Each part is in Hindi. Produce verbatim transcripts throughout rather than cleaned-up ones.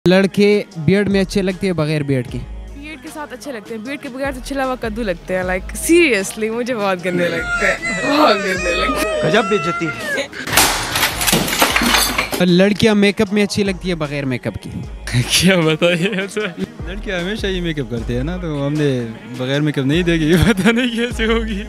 लड़के बियर्ड में अच्छे लगते हैं बगैर बियर्ड के? बियर्ड के साथ अच्छे लगते हैं, बियर्ड के बगैर तो छिला हुआ कद्दू लगते हैं। लाइक सीरियसली मुझे बहुत गंदे लगते हैं, बहुत गंदे लगते हैं। गजब बेइज्जती है। लड़कियां मेकअप में अच्छी लगती है बगैर मेकअप की? क्या बताइए ऐसा? लड़कियां हमेशा ही मेकअप करते हैं ना, तो हमने बगैर मेकअप नहीं देखी, पता नहीं कैसे होगी।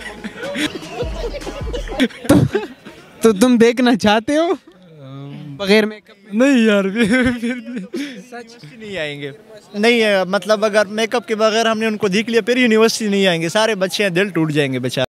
तो, तो तुम देखना चाहते हो बगैर मेकअप? नहीं यार, फिर फिर सच नहीं आएंगे। नहीं है, मतलब अगर मेकअप के बगैर हमने उनको देख लिया फिर यूनिवर्सिटी नहीं आएंगे। सारे बच्चे हैं, दिल टूट जाएंगे बेचारे।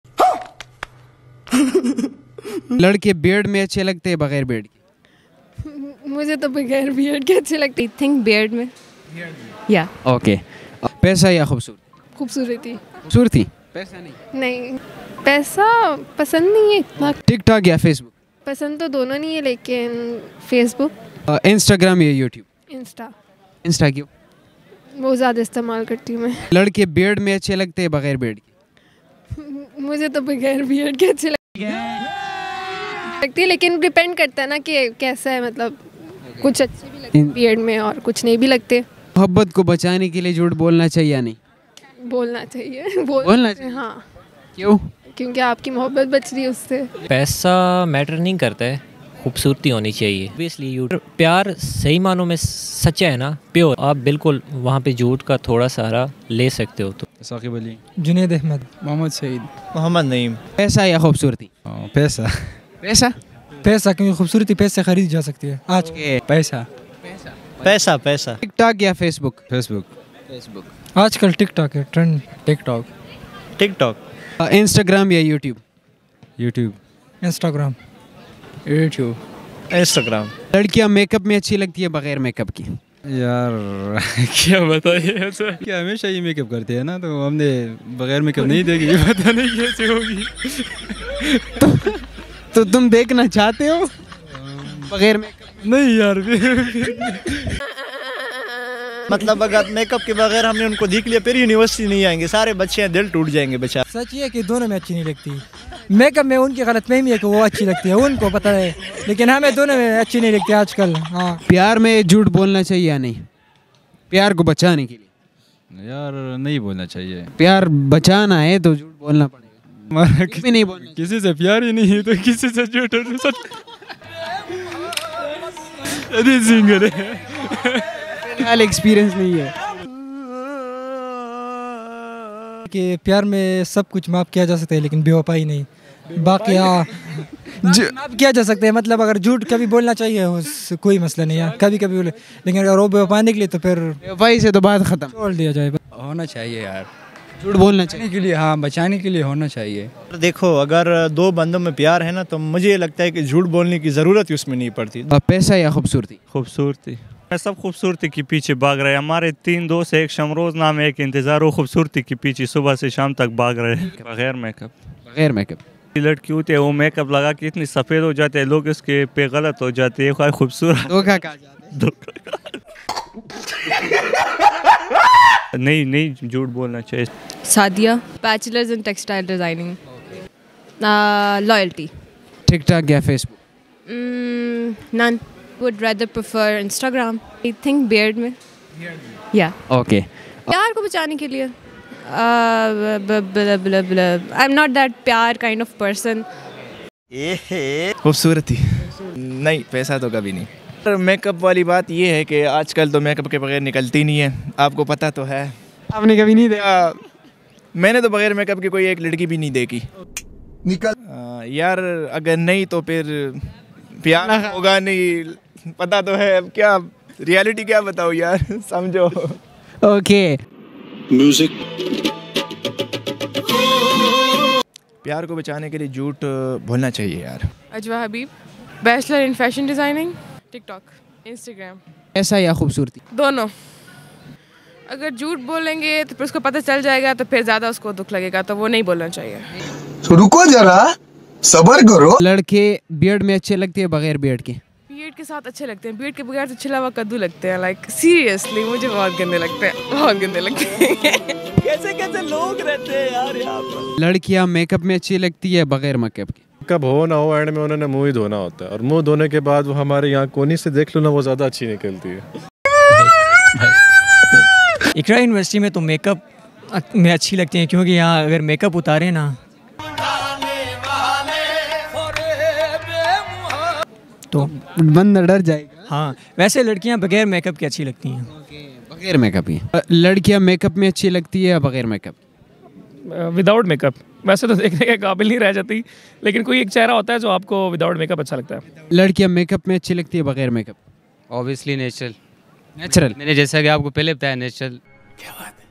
लड़के बियर्ड में अच्छे लगते हैं बगैर बियर्ड के? मुझे तो बगैर बियर्ड के अच्छे लगते। थिंक बियर्ड में या ओके। पैसा या खूबसूरती? खूबसूरती। खूबसूरती? पैसा नहीं? नहीं, पैसा पसंद नहीं है इतना। टिकटॉक या फेसबुक? पसंद तो दोनों नहीं है, लेकिन फेसबुक। इंस्टाग्राम या यूट्यूब? इंस्टा। इंस्टा क्यों? वो ज़्यादा इस्तेमाल करती हूँ मैं। लड़के बियर्ड में अच्छे लगते हैं बगैर बियर्ड के? मुझे तो बगैर बियर्ड के अच्छे लगते हैं, लेकिन डिपेंड करता है ना कि कैसा है। मतलब कुछ अच्छे भी लगते हैं बियर्ड में और कुछ नहीं भी लगते। मोहब्बत को बचाने के लिए झूठ बोलना चाहिए या नहीं? बोलना चाहिए। बोल, बोलना चाहिए? हाँ। क्यों? क्योंकि आपकी मोहब्बत बच रही है उससे। पैसा मैटर नहीं करता है, खूबसूरती होनी चाहिए। ऑब्वियसली यू प्यार सही मानों में सच्चा है ना, प्योर, आप बिल्कुल वहाँ पे झूठ का थोड़ा सहारा ले सकते हो। तो साकिब अली, जुनैद अहमद, मोहम्मद सईद, मोहम्मद नईम। पैसा या खूबसूरती? पैसा। पैसा? पैसा, क्योंकि खूबसूरती पैसे खरीदी जा सकती है आज। पैसा पैसा पैसा। टिकटॉक या फेसबुक? फेसबुक। फेसबुक। आजकल टिकटॉक है ट्रेंड। टिकटॉक। टिकटॉक। इंस्टाग्राम या YouTube? YouTube. Instagram. YouTube. Instagram. लड़कियां मेकअप में अच्छी लगती है बगैर मेकअप की? यार क्या बताइए ऐसा? क्या हमेशा ही मेकअप करते हैं ना, तो हमने बगैर मेकअप नहीं देखी, पता नहीं कैसे होगी। तो, तो तुम देखना चाहते हो बगैर मेकअप? नहीं यार, फिर फिर मतलब अगर मेकअप के बगैर हमने उनको देख लिया फिर यूनिवर्सिटी नहीं आएंगे। सारे बच्चे हैं, दिल टूट जाएंगे बेचारे। सच ये है कि दोनों में अच्छी नहीं लगती। मेकअप में उनकी गलतफहमी है कि वो अच्छी लगती है, उनको पता है, लेकिन हमें दोनों में अच्छी नहीं लगती आजकल। हाँ। प्यार में झूठ बोलना चाहिए या नहीं, प्यार को बचाने के लिए? यार नहीं बोलना चाहिए। प्यार बचाना है तो झूठ बोलना पड़ेगा। हमारा किसी नहीं बोलना, किसी से प्यार ही नहीं है तो किसी से झूठ सच। अरे सिंगर है, फिलहाल एक्सपीरियंस नहीं है कि प्यार में सब कुछ माफ़ किया जा सकता है, लेकिन बेवफाई नहीं। बाकी हाँ, माफ़ किया जा सकता है। मतलब अगर झूठ कभी बोलना चाहिए, उससे कोई मसला नहीं है, कभी कभी बोले, लेकिन अगर वो बेवफा निकले तो फिर बेवफाई से तो बात खत्म, छोड़ दिया जाए। होना चाहिए यार, झूठ बोलना चाहिए के लिए। हाँ, बचाने के लिए होना चाहिए। देखो, अगर दो बंदों में प्यार है ना, तो मुझे ये लगता है कि झूठ बोलने की ज़रूरत ही उसमें नहीं पड़ती। पैसा या खूबसूरती? खूबसूरती। सब खूबसूरती के पीछे भाग रहे हैं। हमारे तीन दोस्त, एक शमरोज नाम है, एक इंतजार, वो खूबसूरती के पीछे सुबह से शाम तक भाग रहे हैं बगैर मेकअप। बगैर मेकअप लड़की होती है वो मेकअप लगा के इतनी सफ़ेद हो जाते हैं, लोग इसके पे गलत हो जाते हैं। खूबसूरत धोखा कहा जाता है। नहीं नहीं झूठ बोलना चाहिए। Sadia, bachelors in textile designing. Loyalty. TikTok या Facebook? None. Would rather prefer Instagram. I think beard में या ओके। प्यार को बचाने के लिए आई एम नॉट दैट प्यार काइंड ऑफ पर्सन। खूबसूरती नहीं, पैसा तो कभी नहीं। मेकअप वाली बात ये है कि आजकल तो मेकअप के बगैर निकलती नहीं है, आपको पता तो है। आपने कभी नहीं देखा? मैंने तो बगैर मेकअप की कोई एक लड़की भी नहीं देखी। निकल आ, यार अगर नहीं तो फिर प्यार होगा नहीं, पता तो है। अब क्या रियलिटी क्या बताओ यार, समझो। ओके। म्यूजिक। प्यार को बचाने के लिए झूठ बोलना चाहिए यार। Ajwa Habib, bachelor in fashion designing. TikTok, Instagram. पैसा या खूबसूरती? दोनों। अगर झूठ बोलेंगे तो फिर उसको पता चल जाएगा, तो फिर ज़्यादा उसको दुख लगेगा, तो वो नहीं बोलना चाहिए। रुको जरा, सबर करो। लड़के बियर्ड में अच्छे लगते हैं बगैर बियर्ड के? बियर्ड के साथ अच्छे लगते हैं, बियर्ड के बगैर तो छिला हुआ कद्दू लगते हैं। लाइक सीरियसली मुझे बहुत गंदे लगते हैं, बहुत गंदे लगते हैं। कैसे कैसे लोग रहते हैं यार यहाँ पर। लड़कियां मेकअप में अच्छी लगती है बगैर मेकअप के? कब हो ना हो, एंड में उन्होंने मुंह ही धोना होता है, और मुंह धोने के बाद वो हमारे यहाँ कोनी से देख लो ना, वो ज़्यादा अच्छी निकलती है। इकरा यूनिवर्सिटी में तो मेकअप में अच्छी लगती हैं क्योंकि यहाँ अगर मेकअप उतारे ना तो बंदा डर जाएगा। हाँ, वैसे लड़कियाँ बगैर मेकअप की अच्छी लगती हैं। बगैर मेकअप ही लड़कियाँ मेकअप में अच्छी लगती है या बगैर मेकअप? विदाउट मेकअप वैसे तो देखने के काबिल नहीं रह जाती, लेकिन कोई एक चेहरा होता है जो आपको विदाउट मेकअप अच्छा लगता है। लड़कियाँ मेकअप में अच्छी लगती है बगैर मेकअप? Obviously natural. नेचुरल मैंने जैसा कि आपको पहले बताया नेचुरल। क्या बात है।